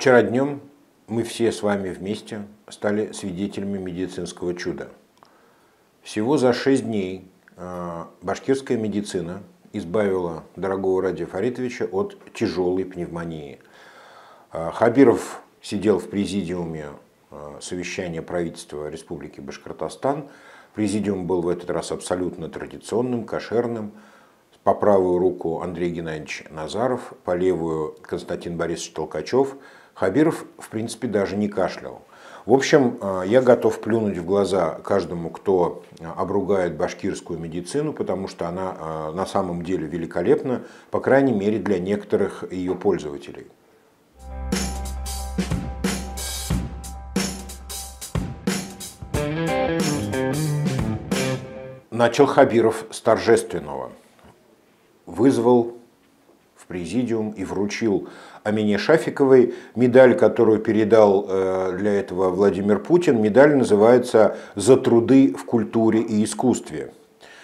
Вчера днем мы все с вами вместе стали свидетелями медицинского чуда. Всего за 6 дней башкирская медицина избавила дорогого Радия Фаритовича от тяжелой пневмонии. Хабиров сидел в президиуме совещания правительства Республики Башкортостан. Президиум был в этот раз абсолютно традиционным, кошерным. По правую руку Андрей Геннадьевич Назаров, по левую Константин Борисович Толкачев. Хабиров, в принципе, даже не кашлял. В общем, я готов плюнуть в глаза каждому, кто обругает башкирскую медицину, потому что она на самом деле великолепна, по крайней мере, для некоторых ее пользователей. Начал Хабиров с торжественного. Вызвал в президиум и вручил Амине Шафиковой медаль, которую передал для этого Владимир Путин. Медаль называется «За труды в культуре и искусстве».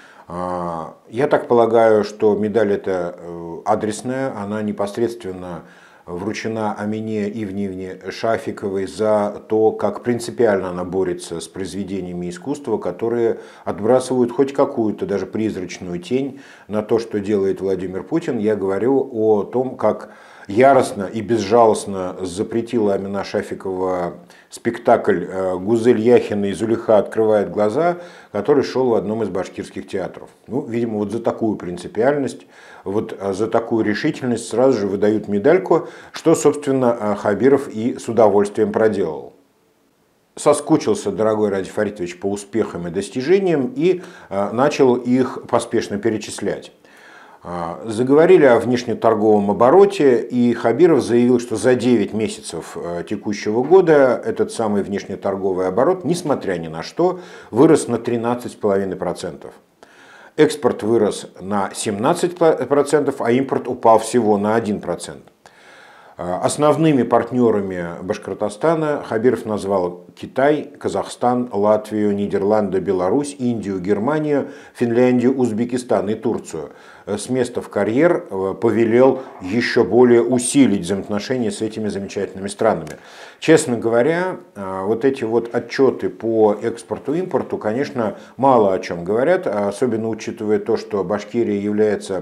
Я так полагаю, что медаль эта адресная, она непосредственно вручена Амине Ивневне Шафиковой за то, как принципиально она борется с произведениями искусства, которые отбрасывают хоть какую-то даже призрачную тень на то, что делает Владимир Путин. Я говорю о том, как яростно и безжалостно запретила Амина Шафикова спектакль «Гузель Яхина и Зулейха открывает глаза», который шел в одном из башкирских театров. Ну, видимо, вот за такую принципиальность, вот за такую решительность сразу же выдают медальку, что, собственно, Хабиров и с удовольствием проделал. Соскучился дорогой Радий Фаритович по успехам и достижениям и начал их поспешно перечислять. Заговорили о внешнеторговом обороте, и Хабиров заявил, что за 9 месяцев текущего года этот самый внешнеторговый оборот, несмотря ни на что, вырос на 13,5%. Экспорт вырос на 17%, а импорт упал всего на 1%. Основными партнерами Башкортостана Хабиров назвал Китай, Казахстан, Латвию, Нидерланды, Беларусь, Индию, Германию, Финляндию, Узбекистан и Турцию. С места в карьер повелел еще более усилить взаимоотношения с этими замечательными странами. Честно говоря, вот эти вот отчеты по экспорту-импорту, конечно, мало о чем говорят, особенно учитывая то, что Башкирия является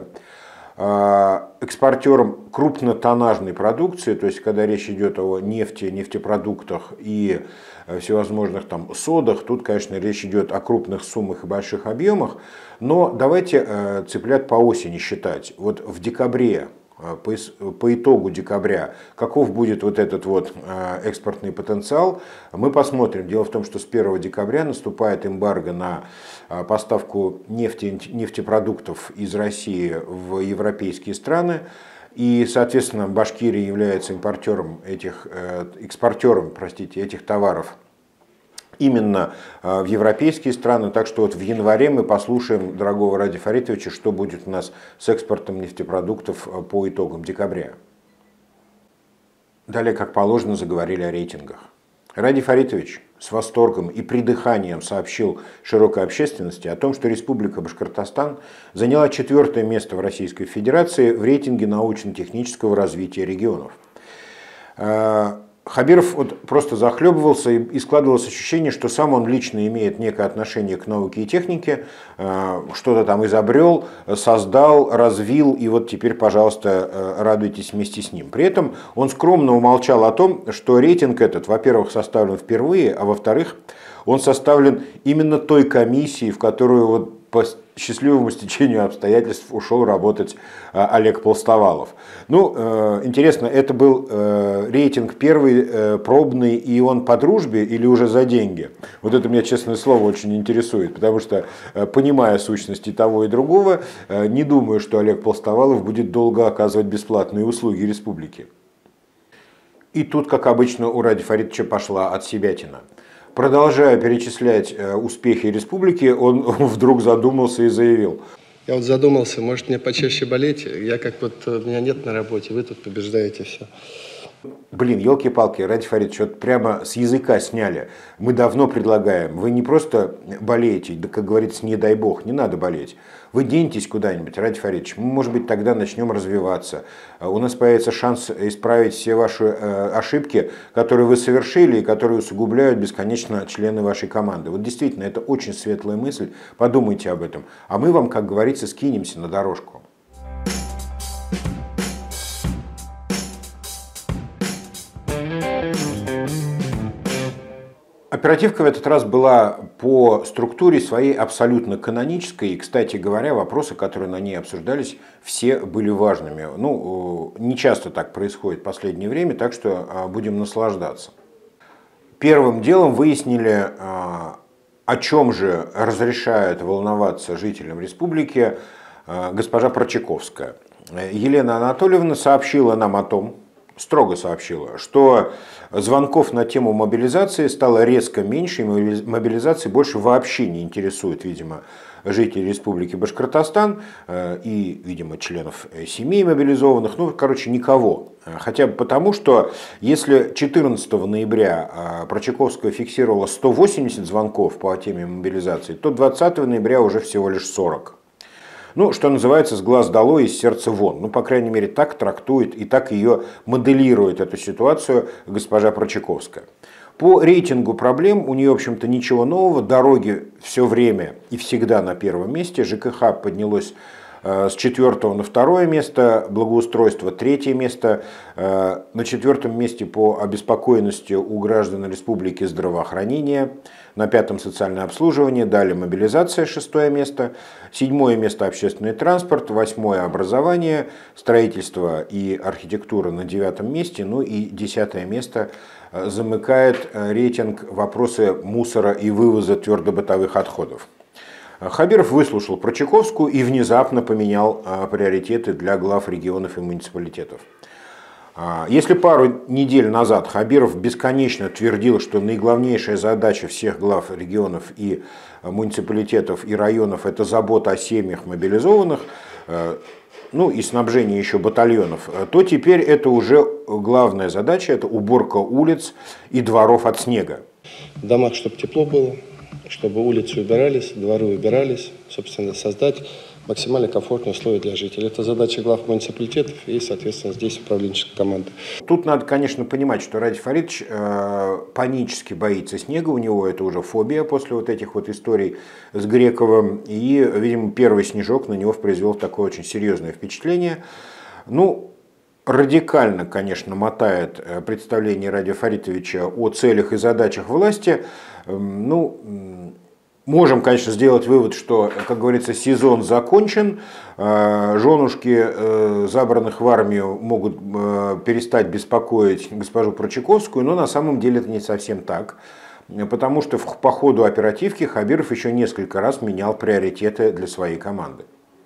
экспортером крупнотоннажной продукции, то есть когда речь идет о нефти, нефтепродуктах и всевозможных там содах, тут, конечно, речь идет о крупных суммах и больших объемах, но давайте цыплят по осени считать. Вот в декабре, по итогу декабря, каков будет вот этот вот экспортный потенциал, мы посмотрим. Дело в том, что с 1 декабря наступает эмбарго на поставку нефтепродуктов из России в европейские страны. И, соответственно, Башкирия является экспортером этих товаров именно в европейские страны. Так что вот в январе мы послушаем дорогого Радия Фаритовича, что будет у нас с экспортом нефтепродуктов по итогам декабря. Далее, как положено, заговорили о рейтингах. Радий Фаритович с восторгом и придыханием сообщил широкой общественности о том, что Республика Башкортостан заняла 4-е место в Российской Федерации в рейтинге научно-технического развития регионов. Хабиров вот просто захлебывался и складывалось ощущение, что сам он лично имеет некое отношение к науке и технике, что-то там изобрел, создал, развил, и вот теперь, пожалуйста, радуйтесь вместе с ним. При этом он скромно умолчал о том, что рейтинг этот, во-первых, составлен впервые, а во-вторых, он составлен именно той комиссией, в которую вот по счастливому стечению обстоятельств ушел работать Олег Полстовалов. Ну, интересно, это был рейтинг первый, пробный, и он по дружбе или уже за деньги? Вот это меня, честное слово, очень интересует, потому что, понимая сущности того и другого, не думаю, что Олег Полстовалов будет долго оказывать бесплатные услуги республике. И тут, как обычно, у Радия Фаритовича пошла отсебятина. Продолжая перечислять успехи республики, он вдруг задумался и заявил: я вот задумался, может мне почаще болеть, я как вот, меня нет на работе, вы тут побеждаете все. Блин, елки-палки, Радий Фаритович, вот прямо с языка сняли. Мы давно предлагаем. Вы не просто болеете, да, как говорится, не дай бог, не надо болеть. Вы деньтесь куда-нибудь, Радий Фаритович. Мы, может быть, тогда начнем развиваться. У нас появится шанс исправить все ваши ошибки, которые вы совершили и которые усугубляют бесконечно члены вашей команды. Вот действительно, это очень светлая мысль. Подумайте об этом. А мы вам, как говорится, скинемся на дорожку. Оперативка в этот раз была по структуре своей абсолютно канонической. И, кстати говоря, вопросы, которые на ней обсуждались, все были важными. Ну, не часто так происходит в последнее время, так что будем наслаждаться. Первым делом выяснили, о чем же разрешает волноваться жителям республики госпожа Прочаковская. Елена Анатольевна сообщила нам о том, строго сообщила, что звонков на тему мобилизации стало резко меньше, и мобилизации больше вообще не интересует, видимо, жителей Республики Башкортостан и, видимо, членов семей мобилизованных, ну, короче, никого. Хотя бы потому, что если 14 ноября Прочаковская фиксировала 180 звонков по теме мобилизации, то 20 ноября уже всего лишь 40. Ну, что называется, с глаз долой, из сердца вон. Ну, по крайней мере, так трактует и так ее моделирует эту ситуацию госпожа Прочаковская. По рейтингу проблем у нее, в общем-то, ничего нового. Дороги все время и всегда на первом месте. ЖКХ поднялось с 4 на 2 место, благоустройство 3 место, на 4 месте по обеспокоенности у граждан республики здравоохранение, на 5 социальное обслуживание, далее мобилизация 6 место, 7 место общественный транспорт, 8 образование, строительство и архитектура на 9 месте, ну и 10 место замыкает рейтинг вопросы мусора и вывоза твердобытовых отходов. Хабиров выслушал Прочаковскую и внезапно поменял приоритеты для глав регионов и муниципалитетов. Если пару недель назад Хабиров бесконечно твердил, что наиглавнейшая задача всех глав регионов и муниципалитетов и районов – это забота о семьях мобилизованных, ну и снабжение еще батальонов, то теперь это уже главная задача – это уборка улиц и дворов от снега. В домах, чтобы тепло было, чтобы улицы убирались, дворы убирались, собственно, создать максимально комфортные условия для жителей. Это задача глав муниципалитетов и, соответственно, здесь управленческая команда. Тут надо, конечно, понимать, что Радий Фаритович панически боится снега, у него это уже фобия после вот этих вот историй с Грековым, и, видимо, первый снежок на него произвел такое очень серьезное впечатление. Ну, радикально, конечно, мотает представление Радия Фаритовича о целях и задачах власти. Ну, можем, конечно, сделать вывод, что, как говорится, сезон закончен, женушки забранных в армию могут перестать беспокоить госпожу Прочаковскую, но на самом деле это не совсем так, потому что по ходу оперативки Хабиров еще несколько раз менял приоритеты для своей команды.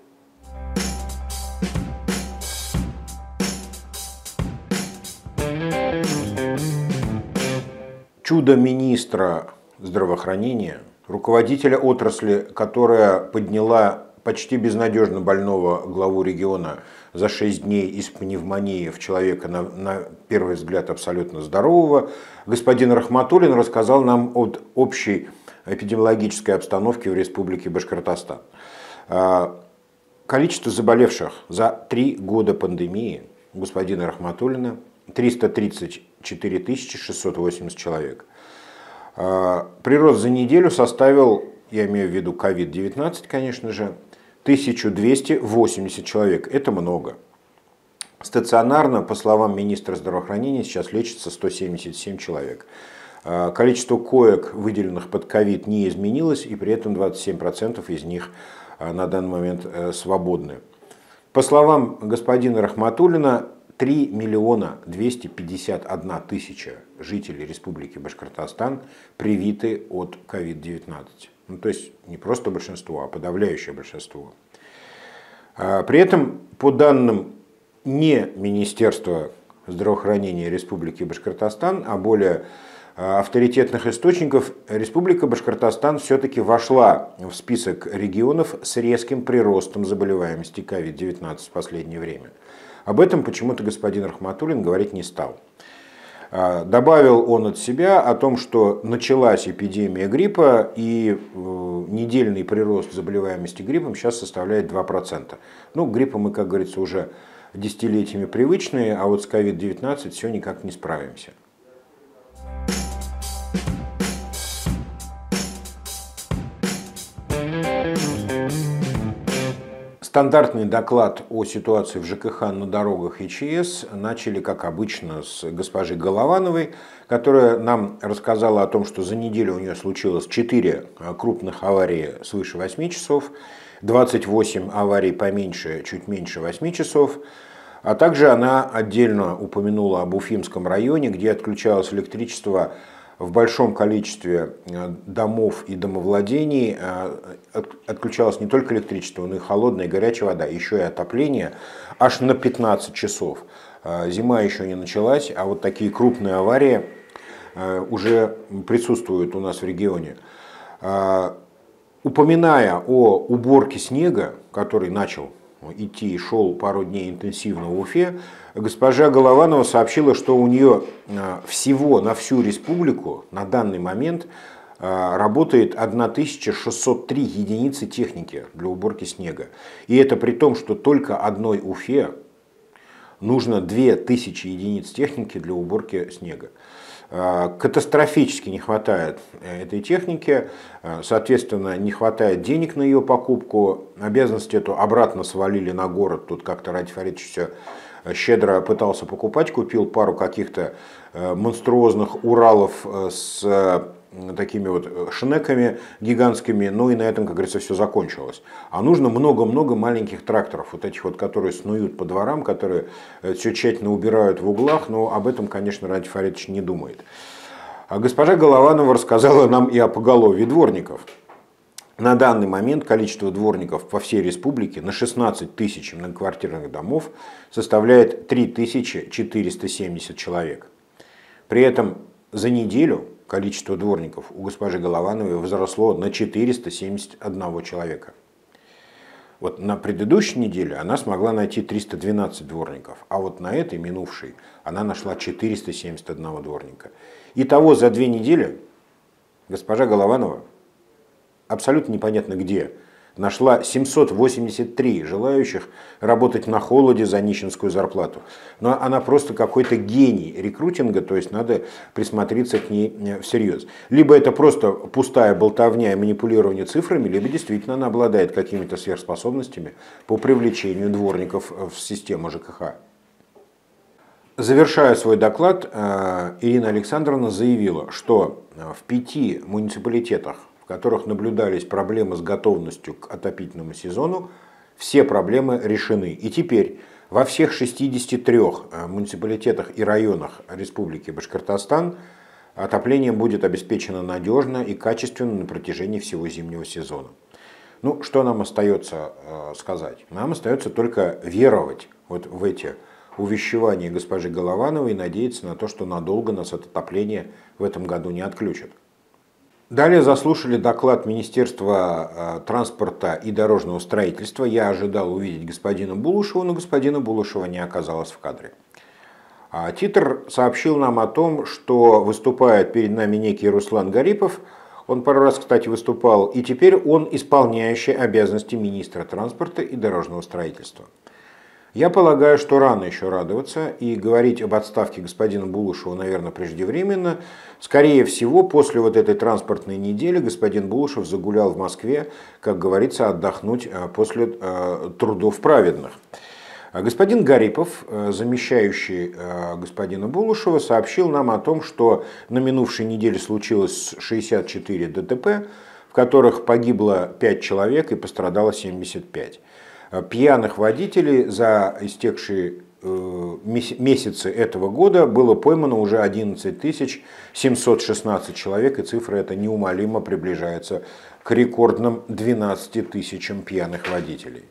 Чудо министра здравоохранения, руководителя отрасли, которая подняла почти безнадежно больного главу региона за 6 дней из пневмонии в человека, на первый взгляд, абсолютно здорового, господин Рахматуллин рассказал нам о общей эпидемиологической обстановке в Республике Башкортостан. Количество заболевших за 3 года пандемии у господина Рахматуллина 334 680 человек. Прирост за неделю составил, я имею в виду COVID-19, конечно же, 1280 человек. Это много. Стационарно, по словам министра здравоохранения, сейчас лечится 177 человек. Количество коек, выделенных под ковид, не изменилось, и при этом 27% из них на данный момент свободны. По словам господина Рахматуллина, 3 миллиона 251 тысяча жителей Республики Башкортостан привиты от COVID-19. Ну, то есть не просто большинство, а подавляющее большинство. При этом, по данным не Министерства здравоохранения Республики Башкортостан, а более авторитетных источников Республика Башкортостан все-таки вошла в список регионов с резким приростом заболеваемости COVID-19 в последнее время. Об этом почему-то господин Рахматуллин говорить не стал. Добавил он от себя о том, что началась эпидемия гриппа, и недельный прирост заболеваемости гриппом сейчас составляет 2%. Ну, гриппа мы, как говорится, уже десятилетиями привычные, а вот с COVID-19 все никак не справимся. Стандартный доклад о ситуации в ЖКХ на дорогах и ЧС начали, как обычно, с госпожи Головановой, которая нам рассказала о том, что за неделю у нее случилось 4 крупных аварии свыше 8 часов, 28 аварий поменьше, чуть меньше 8 часов, а также она отдельно упомянула об Уфимском районе, где отключалось электричество в большом количестве домов и домовладений. Отключалось не только электричество, но и холодная и горячая вода, еще и отопление аж на 15 часов. Зима еще не началась, а вот такие крупные аварии уже присутствуют у нас в регионе. Упоминая о уборке снега, который начал идти и шел пару дней интенсивно в Уфе, госпожа Голованова сообщила, что у нее всего на всю республику на данный момент работает 1603 единицы техники для уборки снега. И это при том, что только одной Уфе нужно 2000 единиц техники для уборки снега. Катастрофически не хватает этой техники, соответственно, не хватает денег на ее покупку, обязанность эту обратно свалили на город, тут как-то Радий Фаридович все щедро пытался покупать, купил пару каких-то монструозных Уралов с такими вот шнеками гигантскими, ну и на этом, как говорится, все закончилось. А нужно много-много маленьких тракторов, вот этих вот, которые снуют по дворам, которые все тщательно убирают в углах, но об этом, конечно, Радий Фаридович не думает. А госпожа Голованова рассказала нам и о поголовье дворников. На данный момент количество дворников по всей республике на 16 тысяч многоквартирных домов составляет 3470 человек. При этом за неделю количество дворников у госпожи Головановой возросло на 471 человека. Вот на предыдущей неделе она смогла найти 312 дворников, а вот на этой минувшей она нашла 471 дворника. Итого за 2 недели госпожа Голованова абсолютно непонятно где нашла 783 желающих работать на холоде за нищенскую зарплату. Но она просто какой-то гений рекрутинга, то есть надо присмотреться к ней всерьез. Либо это просто пустая болтовня и манипулирование цифрами, либо действительно она обладает какими-то сверхспособностями по привлечению дворников в систему ЖКХ. Завершая свой доклад, Ирина Александровна заявила, что в 5 муниципалитетах, в которых наблюдались проблемы с готовностью к отопительному сезону, все проблемы решены. И теперь во всех 63 муниципалитетах и районах Республики Башкортостан отопление будет обеспечено надежно и качественно на протяжении всего зимнего сезона. Ну, что нам остается сказать? Нам остается только веровать вот в эти увещевания госпожи Головановой и надеяться на то, что надолго нас от отопления в этом году не отключат. Далее заслушали доклад Министерства транспорта и дорожного строительства. Я ожидал увидеть господина Булушева, но господина Булушева не оказалось в кадре. Титр сообщил нам о том, что выступает перед нами некий Руслан Гарипов. Он пару раз, кстати, выступал, и теперь он исполняющий обязанности министра транспорта и дорожного строительства. Я полагаю, что рано еще радоваться и говорить об отставке господина Булушева, наверное, преждевременно. Скорее всего, после вот этой транспортной недели господин Булушев загулял в Москве, как говорится, отдохнуть после трудов праведных. Господин Гарипов, замещающий господина Булушева, сообщил нам о том, что на минувшей неделе случилось 64 ДТП, в которых погибло 5 человек и пострадало 75. Пьяных водителей за истекшие месяцы этого года было поймано уже 11 716 человек, и цифра эта неумолимо приближается к рекордным 12 тысячам пьяных водителей.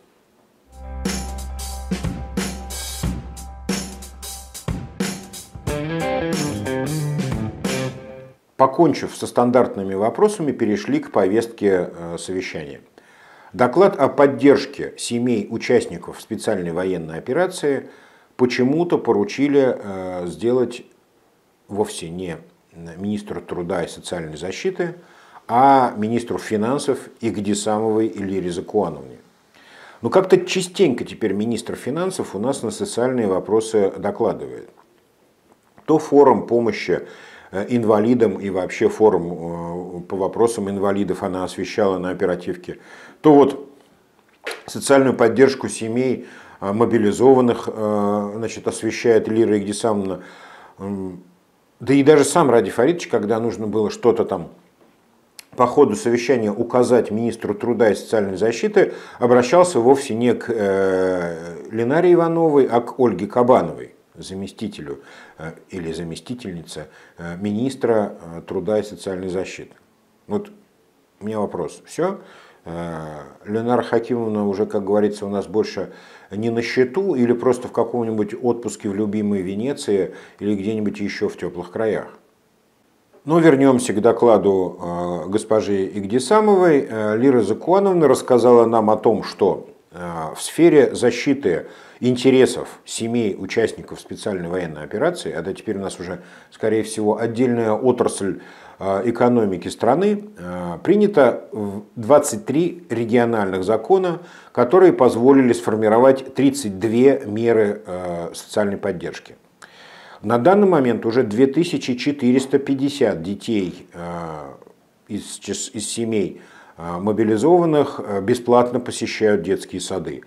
покончив со стандартными вопросами, перешли к повестке совещания. Доклад о поддержке семей участников специальной военной операции почему-то поручили сделать вовсе не министру труда и социальной защиты, а министру финансов Игдисамовой Эльвире Закуановне. Но как-то частенько теперь министр финансов у нас на социальные вопросы докладывает. То форум помощи инвалидам и вообще форум по вопросам инвалидов она освещала на оперативке, то вот социальную поддержку семей мобилизованных освещает Эльвира Игдисамовна. Да и даже сам Ради Фаритович, когда нужно было что-то там по ходу совещания указать министру труда и социальной защиты, обращался вовсе не к Ленаре Ивановой, а к Ольге Кабановой, заместителю или заместительнице министра труда и социальной защиты. Вот у меня вопрос. Все? Ленара Хакимовна уже, как говорится, у нас больше не на счету или просто в каком-нибудь отпуске в любимой Венеции или где-нибудь еще в теплых краях? Но вернемся к докладу госпожи Игдисамовой. Эльвира Закуановна рассказала нам о том, что в сфере защиты интересов семей участников специальной военной операции, это теперь у нас уже, скорее всего, отдельная отрасль экономики страны, принято 23 региональных закона, которые позволили сформировать 32 меры социальной поддержки. На данный момент уже 2450 детей из семей мобилизованных бесплатно посещают детские сады.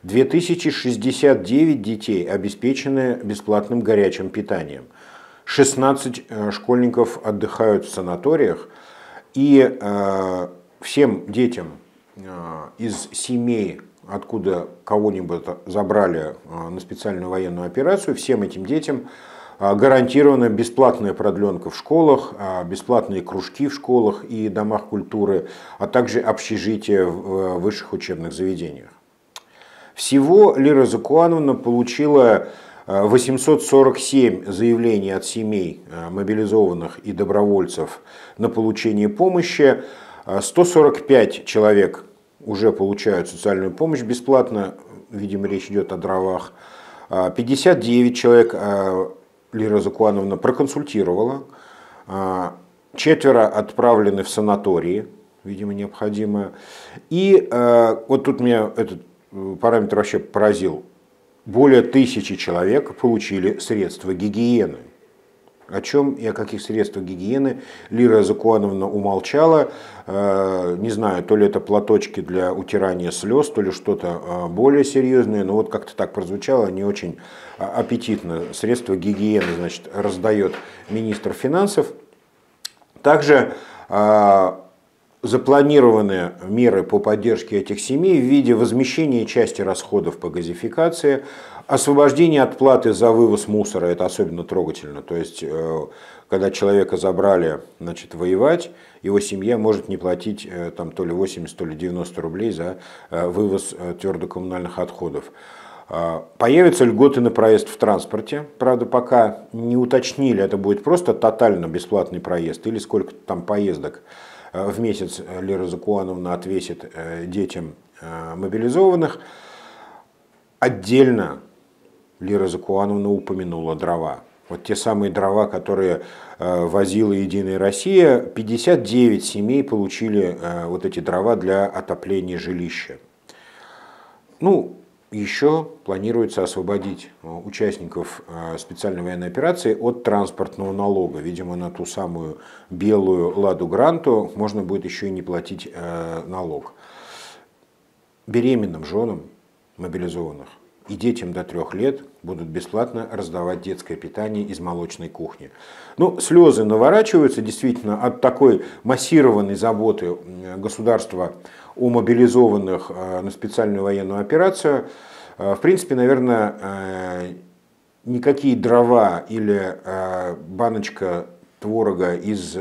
2069 детей обеспечены бесплатным горячим питанием. 16 школьников отдыхают в санаториях. И всем детям из семей, откуда кого-нибудь забрали на специальную военную операцию, всем этим детям гарантирована бесплатная продленка в школах, бесплатные кружки в школах и домах культуры, а также общежития в высших учебных заведениях. Всего Эльвира Закуановна получила 847 заявлений от семей мобилизованных и добровольцев на получение помощи. 145 человек уже получают социальную помощь бесплатно, видимо, речь идет о дровах. 59 человек Эльвира Закуановна проконсультировала, 4 отправлены в санатории, видимо, необходимо. И вот тут меня этот параметр вообще поразил. Более 1000 человек получили средства гигиены. О чем и о каких средствах гигиены Эльвира Закуановна умолчала. Не знаю, то ли это платочки для утирания слез, то ли что-то более серьезное, но вот как-то так прозвучало, не очень аппетитно. Средства гигиены, значит, раздает министр финансов. Также запланированы меры по поддержке этих семей в виде возмещения части расходов по газификации, освобождение от платы за вывоз мусора, это особенно трогательно. То есть, когда человека забрали, значит, воевать, его семья может не платить там, то ли 80, то ли 90 рублей за вывоз твердокоммунальных отходов. Появятся льготы на проезд в транспорте. Правда, пока не уточнили, это будет просто тотально бесплатный проезд или сколько там поездок в месяц Эльвира Закуановна отвесит детям мобилизованных. Отдельно Эльвира Закуановна упомянула дрова. Вот те самые дрова, которые возила Единая Россия, 59 семей получили вот эти дрова для отопления жилища. Ну, еще планируется освободить участников специальной военной операции от транспортного налога. Видимо, на ту самую белую «Ладу Гранту» можно будет еще и не платить налог. Беременным женам мобилизованных и детям до 3 лет будут бесплатно раздавать детское питание из молочной кухни. Ну, слезы наворачиваются действительно от такой массированной заботы государства о мобилизованных на специальную военную операцию. В принципе, наверное, никакие дрова или баночка творога из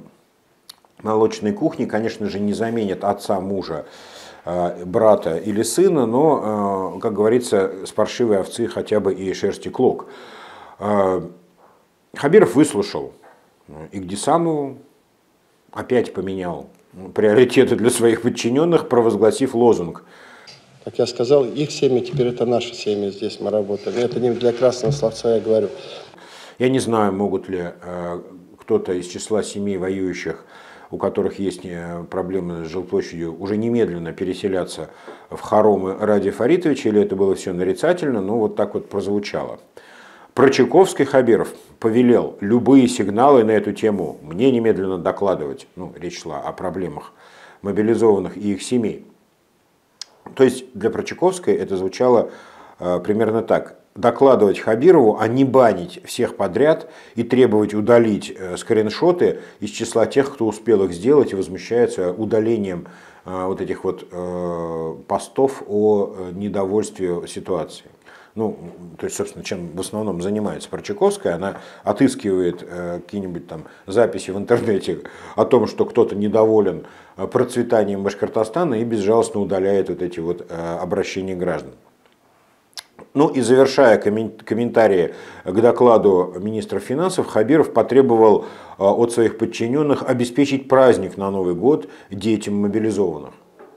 молочной кухни, конечно же, не заменят отца, мужа, брата или сына, но, как говорится, с паршивой овцы хотя бы и шерсти клок. Хабиров выслушал Игдисамов опять поменял приоритеты для своих подчиненных, провозгласив лозунг. Как я сказал, их семьи теперь это наши семьи, здесь мы работаем. Это не для красного словца я говорю. Я не знаю, могут ли кто-то из числа семей воюющих, у которых есть проблемы с жилплощадью, уже немедленно переселяться в хоромы Радия Фаритовича, или это было все нарицательно, но вот так вот прозвучало. Прочаковский Хабиров повелел любые сигналы на эту тему мне немедленно докладывать. Речь шла о проблемах мобилизованных и их семей. То есть для Прочаковской это звучало примерно так. Докладывать Хабирову, а не банить всех подряд и требовать удалить скриншоты из числа тех, кто успел их сделать и возмущается удалением вот этих вот постов о недовольстве ситуацией. То есть, собственно, чем в основном занимается Прочаковская, она отыскивает какие-нибудь там записи в интернете о том, что кто-то недоволен процветанием Башкортостана и безжалостно удаляет вот эти вот обращения граждан. И завершая комментарии к докладу министра финансов, Хабиров потребовал от своих подчиненных обеспечить праздник на Новый год детям мобилизованных.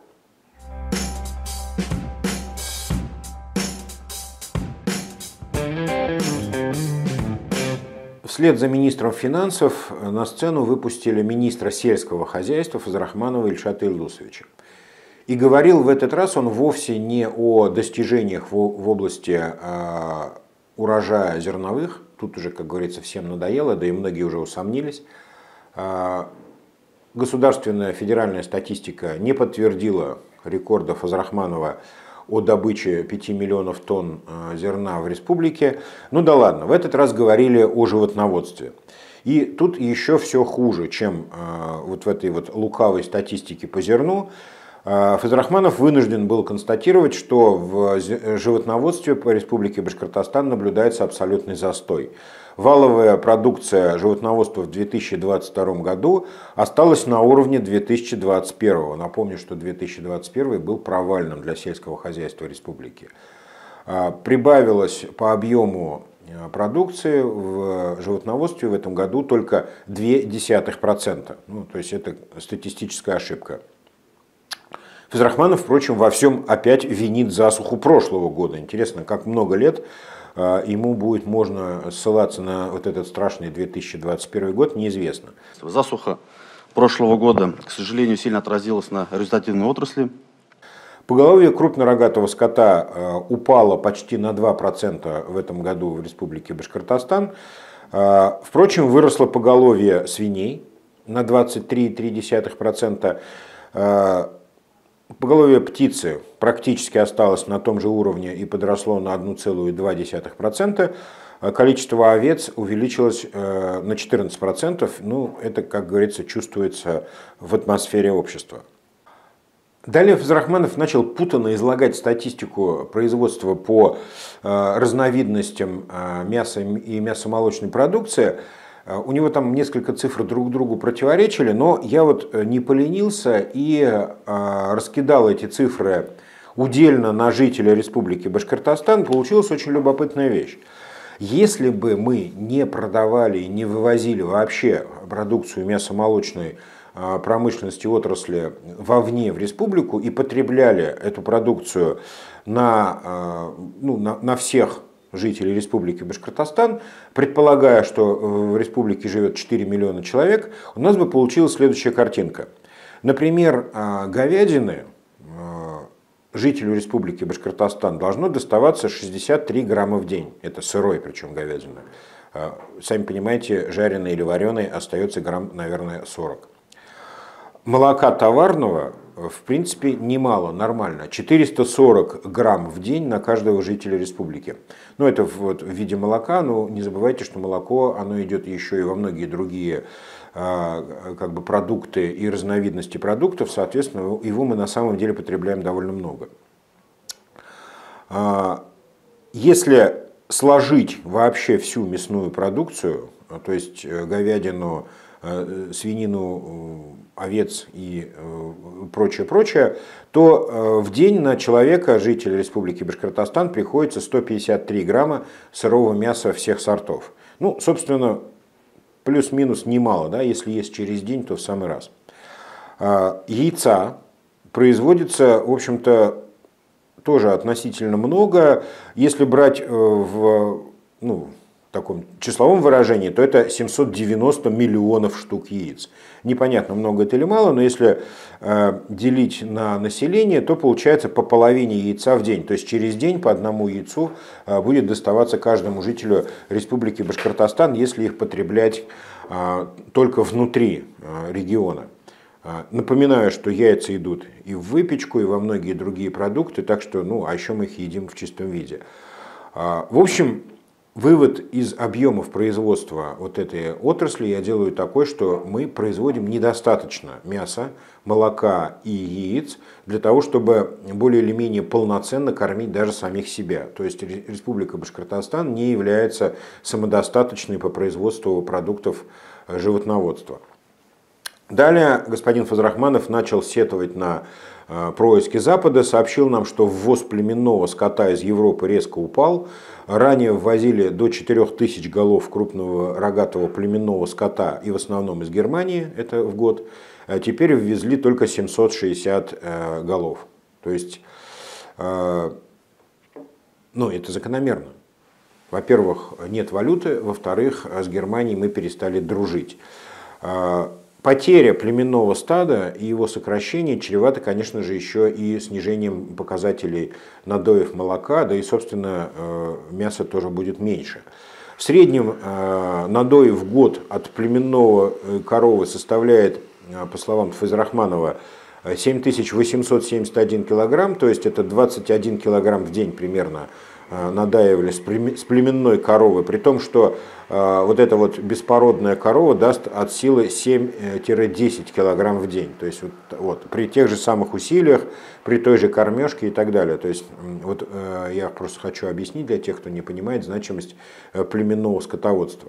Вслед за министром финансов на сцену выпустили министра сельского хозяйства Фазрахманова Ильшата Ильдусовича. И говорил в этот раз он вовсе не о достижениях в области урожая зерновых. Тут уже, как говорится, всем надоело, да и многие уже усомнились. Государственная федеральная статистика не подтвердила рекорда Фазрахманова о добыче 5 миллионов тонн зерна в республике. Да ладно, в этот раз говорили о животноводстве. И тут еще все хуже, чем вот в этой вот лукавой статистике по зерну. Фазрахманов вынужден был констатировать, что в животноводстве по республике Башкортостан наблюдается абсолютный застой. Валовая продукция животноводства в 2022 году осталась на уровне 2021. Напомню, что 2021 был провальным для сельского хозяйства республики. Прибавилось по объему продукции в животноводстве в этом году только 0,2%. То есть это статистическая ошибка. Фазрахманов, впрочем, во всем опять винит засуху прошлого года. Интересно, как много лет ему будет можно ссылаться на вот этот страшный 2021 год, неизвестно. Засуха прошлого года, к сожалению, сильно отразилась на результативной отрасли. Поголовье крупнорогатого скота упало почти на 2% в этом году в республике Башкортостан. Впрочем, выросло поголовье свиней на 23,3%. Поголовье птицы практически осталось на том же уровне и подросло на 1,2%. Количество овец увеличилось на 14%. Это, как говорится, чувствуется в атмосфере общества. Далее Фазрахманов начал путанно излагать статистику производства по разновидностям мяса и мясомолочной продукции. У него там несколько цифр друг другу противоречили, но я вот не поленился и раскидал эти цифры удельно на жителей республики Башкортостан. Получилась очень любопытная вещь. Если бы мы не продавали и не вывозили вообще продукцию мясомолочной промышленности отрасли вовне в республику и потребляли эту продукцию на всех жителей республики Башкортостан, предполагая, что в республике живет 4 миллиона человек, у нас бы получилась следующая картинка. Например, говядины жителю республики Башкортостан должно доставаться 63 грамма в день. Это сырой, причем говядина. Сами понимаете, жареной или вареной остается грамм, наверное, 40. Молока товарного, в принципе, немало, нормально. 440 грамм в день на каждого жителя республики. Это вот в виде молока, но не забывайте, что молоко, оно идет еще и во многие другие продукты и разновидности продуктов, соответственно, его мы на самом деле потребляем довольно много. Если сложить вообще всю мясную продукцию, то есть говядину, свинину, овец и прочее, то в день на человека, жителя республики Башкортостан, приходится 153 грамма сырого мяса всех сортов. Собственно, плюс-минус немало, да, если есть через день, то в самый раз. Яйца производится, в общем-то, тоже относительно много. Если брать в таком числовом выражении, то это 790 миллионов штук яиц. Непонятно, много это или мало, но если делить на население, то получается по половине яйца в день. То есть через день по одному яйцу будет доставаться каждому жителю Республики Башкортостан, если их потреблять только внутри региона. Напоминаю, что яйца идут и в выпечку, и во многие другие продукты, так что, а еще мы их едим в чистом виде. В общем, вывод из объемов производства вот этой отрасли я делаю такой, что мы производим недостаточно мяса, молока и яиц для того, чтобы более или менее полноценно кормить даже самих себя. То есть Республика Башкортостан не является самодостаточной по производству продуктов животноводства. Далее господин Фазрахманов начал сетовать на происки Запада, сообщил нам, что ввоз племенного скота из Европы резко упал. Ранее ввозили до 4000 голов крупного рогатого племенного скота и в основном из Германии, это в год. А теперь ввезли только 760 голов. То есть, это закономерно. Во-первых, нет валюты, во-вторых, с Германией мы перестали дружить. Потеря племенного стада и его сокращение чревато, конечно же, еще и снижением показателей надоев молока, да и, собственно, мяса тоже будет меньше. В среднем надои в год от племенного коровы составляет, по словам Фазрахманова, 7871 килограмм, то есть это 21 килограмм в день примерно надаивали с племенной коровы, при том, что вот эта вот беспородная корова даст от силы 7-10 килограмм в день. То есть вот, при тех же самых усилиях, при той же кормежке и так далее. То есть вот я просто хочу объяснить для тех, кто не понимает значимость племенного скотоводства.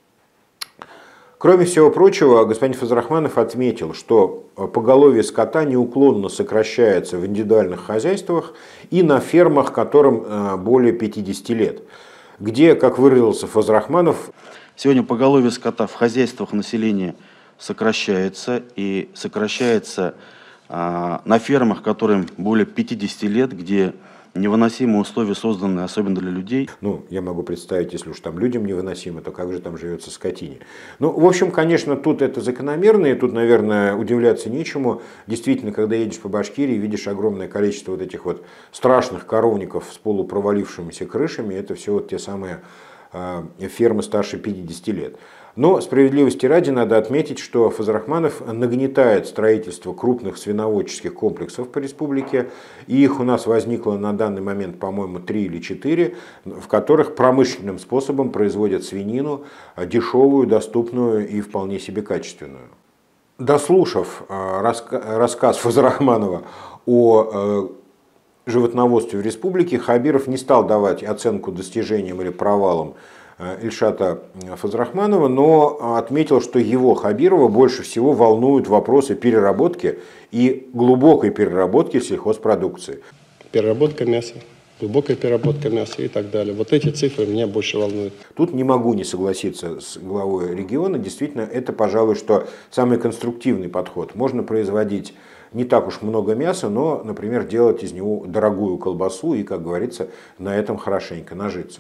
Кроме всего прочего, господин Фазрахманов отметил, что поголовье скота неуклонно сокращается в индивидуальных хозяйствах и на фермах, которым более 50 лет, где, как выразился Фазрахманов, сегодня поголовье скота в хозяйствах населения сокращается, и сокращается на фермах, которым более 50 лет, где невыносимые условия созданы, особенно для людей. Я могу представить, если уж там людям невыносимо, то как же там живется скотине. В общем, конечно, тут это закономерно, и тут, наверное, удивляться нечему. Действительно, когда едешь по Башкирии, видишь огромное количество вот этих вот страшных коровников с полупровалившимися крышами, это все вот те самые фермы старше 50 лет. Но справедливости ради надо отметить, что Фазрахманов нагнетает строительство крупных свиноводческих комплексов по республике, и их у нас возникло на данный момент, по-моему, 3 или 4, в которых промышленным способом производят свинину, дешевую, доступную и вполне себе качественную. Дослушав рассказ Фазрахманова о животноводстве в республике, Хабиров не стал давать оценку достижениям или провалам Ильшата Фазрахманова, но отметил, что его, Хабирова, больше всего волнуют вопросы переработки и глубокой переработки сельхозпродукции. Переработка мяса, глубокая переработка мяса и так далее. Вот эти цифры меня больше волнуют. Тут не могу не согласиться с главой региона. Действительно, это, пожалуй, что самый конструктивный подход. Можно производить не так уж много мяса, но, например, делать из него дорогую колбасу и, как говорится, на этом хорошенько нажиться.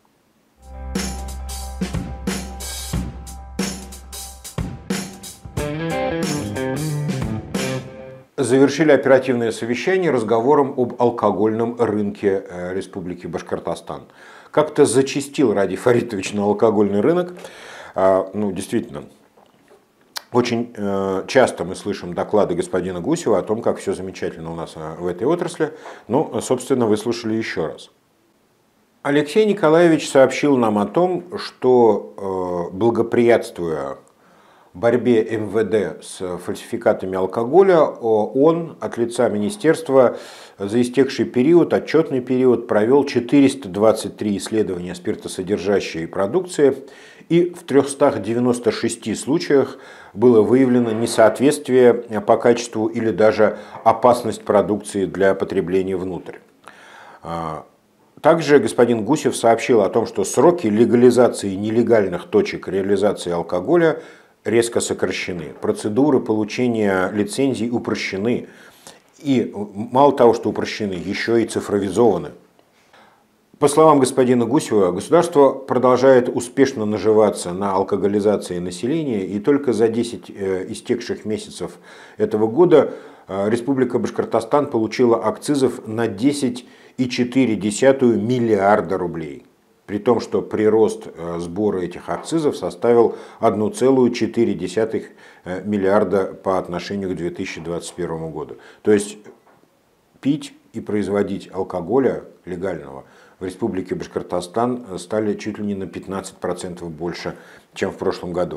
Завершили оперативное совещание разговором об алкогольном рынке Республики Башкортостан. Как-то зачастил Радий Фаритович на алкогольный рынок. Действительно, очень часто мы слышим доклады господина Гусева о том, как все замечательно у нас в этой отрасли. Собственно, вы слушали еще раз. Алексей Николаевич сообщил нам о том, что, благоприятствуя борьбе МВД с фальсификатами алкоголя, он от лица министерства за истекший период, отчетный период, провел 423 исследования спиртосодержащей продукции, и в 396 случаях было выявлено несоответствие по качеству или даже опасность продукции для потребления внутрь. Также господин Гусев сообщил о том, что сроки легализации нелегальных точек реализации алкоголя резко сокращены. Процедуры получения лицензий упрощены. И мало того, что упрощены, еще и цифровизованы. По словам господина Гусева, государство продолжает успешно наживаться на алкоголизации населения, и только за 10 истекших месяцев этого года Республика Башкортостан получила акцизов на 10,4 миллиарда рублей. При том, что прирост сбора этих акцизов составил 1,4 миллиарда по отношению к 2021 году. То есть пить и производить алкоголя легального в Республике Башкортостан стали чуть ли не на 15% больше, чем в прошлом году.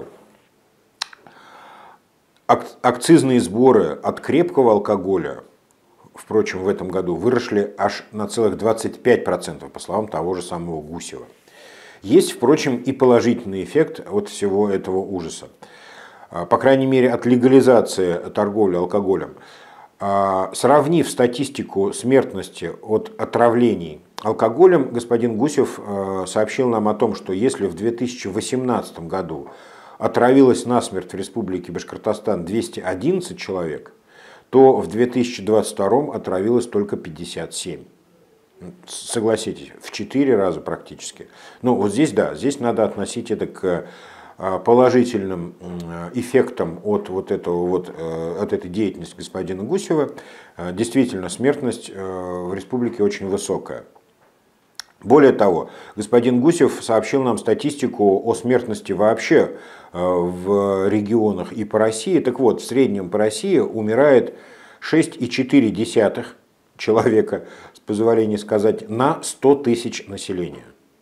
Акцизные сборы от крепкого алкоголя, впрочем, в этом году выросли аж на целых 25%, по словам того же самого Гусева. Есть, впрочем, и положительный эффект от всего этого ужаса. По крайней мере, от легализации торговли алкоголем. Сравнив статистику смертности от отравлений алкоголем, господин Гусев сообщил нам о том, что если в 2018 году отравилось насмерть в Республике Башкортостан 211 человек, то в 2022 отравилось только 57. Согласитесь, в 4 раза практически. Ну вот здесь, да, здесь надо относить это к положительным эффектам от этой деятельности господина Гусева. Действительно, смертность в республике очень высокая. Более того, господин Гусев сообщил нам статистику о смертности вообще в регионах и по России. Так вот, в среднем по России умирает 6,4 человека, с позволения сказать, на 100 тысяч населения.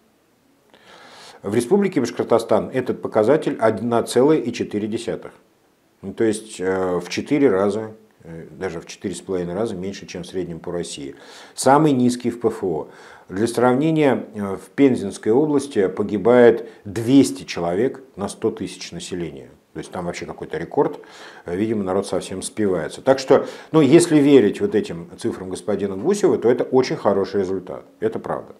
В Республике Башкортостан этот показатель 1,4. Ну, то есть в 4 раза, даже в 4,5 раза меньше, чем в среднем по России. Самый низкий в ПФО. Для сравнения, в Пензенской области погибает 200 человек на 100 тысяч населения. То есть там вообще какой-то рекорд. Видимо, народ совсем спивается. Так что, ну, если верить вот этим цифрам господина Гусева, то это очень хороший результат. Это правда.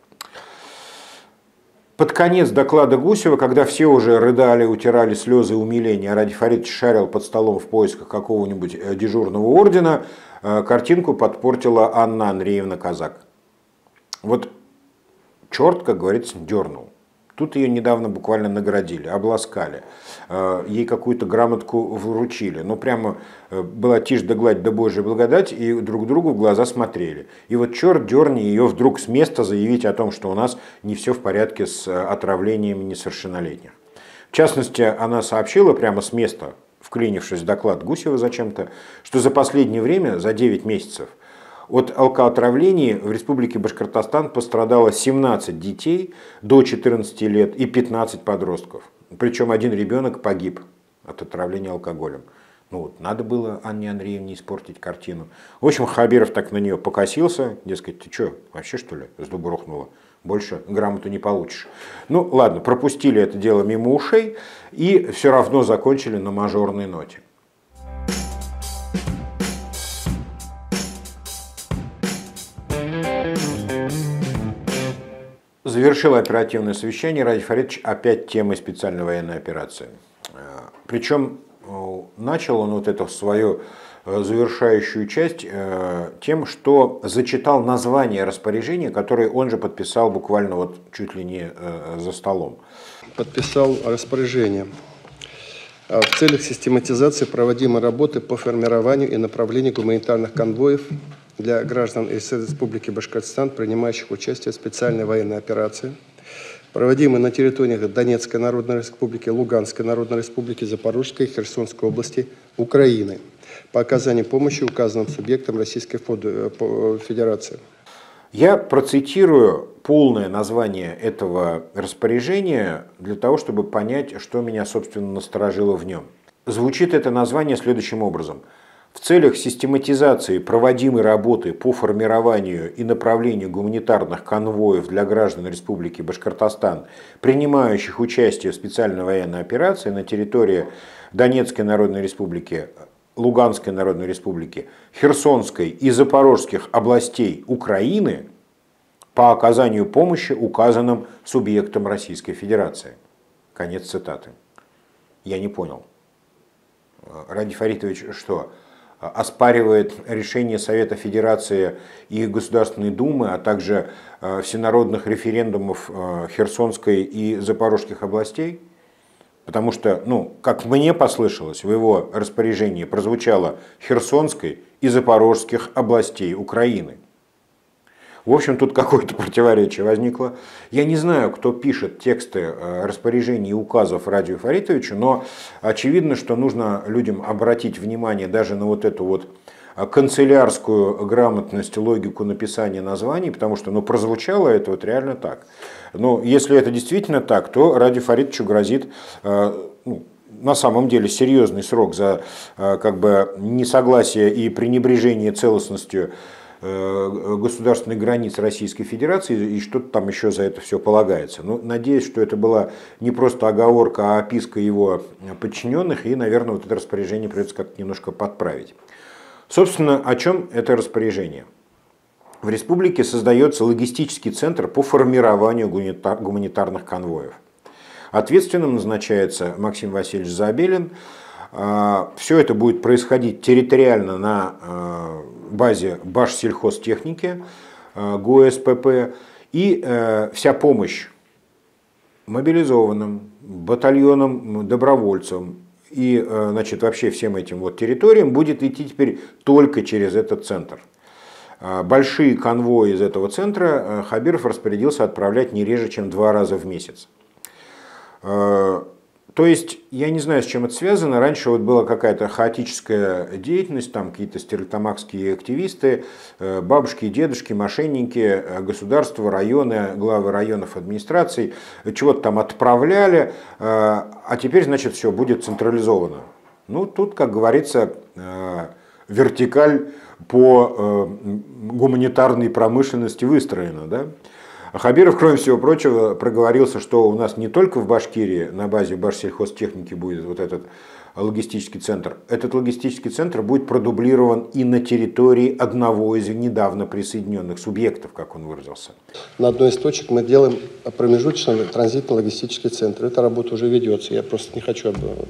Под конец доклада Гусева, когда все уже рыдали, утирали слезы умиления, а Ради Фаридович шарил под столом в поисках какого-нибудь дежурного ордена, картинку подпортила Анна Андреевна Казак. Вот черт, как говорится, дернул. Тут ее недавно буквально наградили, обласкали, ей какую-то грамотку вручили. Ну прямо была тишь да гладь да Божья благодать, и друг другу в глаза смотрели. И вот черт дерни ее вдруг с места заявить о том, что у нас не все в порядке с отравлением несовершеннолетних. В частности, она сообщила прямо с места, вклинившись в доклад Гусева зачем-то, что за последнее время, за 9 месяцев, от алкоотравлений в Республике Башкортостан пострадало 17 детей до 14 лет и 15 подростков. Причем один ребенок погиб от отравления алкоголем. Ну вот, надо было Анне Андреевне испортить картину. В общем, Хабиров так на нее покосился, дескать, ты что, вообще что ли, с дуба рухнула? Больше грамоту не получишь. Ну ладно, пропустили это дело мимо ушей и все равно закончили на мажорной ноте. Завершил оперативное совещание Ради Фаридович опять темой специальной военной операции. Причем начал он вот эту свою завершающую часть тем, что зачитал название распоряжения, которое он же подписал буквально вот чуть ли не за столом. Подписал распоряжение в целях систематизации проводимой работы по формированию и направлению гуманитарных конвоев для граждан Республики Башкортостан, принимающих участие в специальной военной операции, проводимой на территориях Донецкой Народной Республики, Луганской Народной Республики, Запорожской и Херсонской области Украины по оказанию помощи указанным субъектам Российской Федерации. Я процитирую полное название этого распоряжения для того, чтобы понять, что меня, собственно, насторожило в нем. Звучит это название следующим образом. В целях систематизации проводимой работы по формированию и направлению гуманитарных конвоев для граждан Республики Башкортостан, принимающих участие в специальной военной операции на территории Донецкой Народной Республики, Луганской Народной Республики, Херсонской и Запорожских областей Украины, по оказанию помощи указанным субъектам Российской Федерации. Конец цитаты. Я не понял. Радий Фаритович что, оспаривает решение Совета Федерации и Государственной Думы, а также всенародных референдумов Херсонской и Запорожских областей? Потому что, как мне послышалось, в его распоряжении прозвучало Херсонской и Запорожских областей Украины. В общем, тут какое-то противоречие возникло. Я не знаю, кто пишет тексты распоряжений и указов Радию Фаритовичу, но очевидно, что нужно людям обратить внимание даже на вот эту вот канцелярскую грамотность, логику написания названий, потому что прозвучало это вот реально так. Но если это действительно так, то Радию Фаритовичу грозит на самом деле серьезный срок за несогласие и пренебрежение целостностью государственных границ Российской Федерации, и что-то там еще за это все полагается. Надеюсь, что это была не просто оговорка, а описка его подчиненных, и, наверное, вот это распоряжение придется как-то немножко подправить. Собственно, о чем это распоряжение? В республике создается логистический центр по формированию гуманитарных конвоев. Ответственным назначается Максим Васильевич Забелин. Все это будет происходить территориально на базе Башсельхозтехники, ГОСПП, и вся помощь мобилизованным, батальонам, добровольцам и вообще всем этим территориям будет идти теперь только через этот центр. Большие конвои из этого центра Хабиров распорядился отправлять не реже, чем 2 раза в месяц. То есть, я не знаю, с чем это связано. Раньше была какая-то хаотическая деятельность, там какие-то стерлитамакские активисты, бабушки и дедушки, мошенники, государства, районы, главы районов, администраций, чего-то там отправляли, а теперь, все будет централизовано. Тут, как говорится, вертикаль по гуманитарной промышленности выстроена, да? Хабиров, кроме всего прочего, проговорился, что у нас не только в Башкирии на базе Башсельхозтехники будет вот этот логистический центр. Этот логистический центр будет продублирован и на территории одного из недавно присоединенных субъектов, как он выразился. На одной из точек мы делаем промежуточный транзитно-логистический центр. Эта работа уже ведется. Я просто не хочу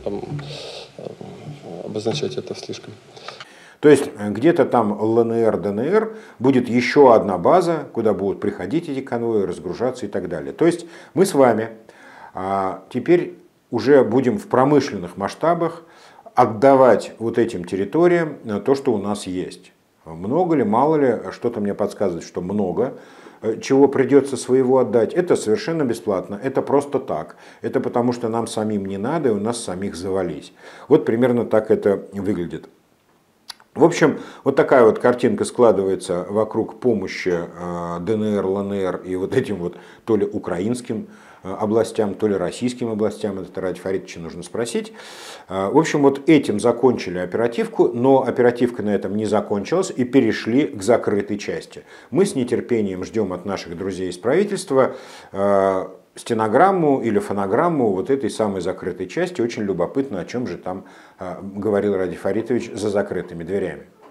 обозначать это слишком. То есть где-то там ЛНР, ДНР будет еще одна база, куда будут приходить эти конвои, разгружаться и так далее. То есть мы с вами теперь уже будем в промышленных масштабах отдавать вот этим территориям то, что у нас есть. Много ли, мало ли, что-то мне подсказывает, что много. Чего придется своего отдать, это совершенно бесплатно, это просто так. Это потому, что нам самим не надо, и у нас самих завались. Вот примерно так это выглядит. В общем, вот такая вот картинка складывается вокруг помощи ДНР, ЛНР и вот этим то ли украинским областям, то ли российским областям. Это Радия Фаритовича нужно спросить. В общем, этим закончили оперативку, но оперативка на этом не закончилась и перешли к закрытой части. Мы с нетерпением ждем от наших друзей из правительства стенограмму или фонограмму этой самой закрытой части. Очень любопытно, о чем же там говорил Радий Фаритович за закрытыми дверями.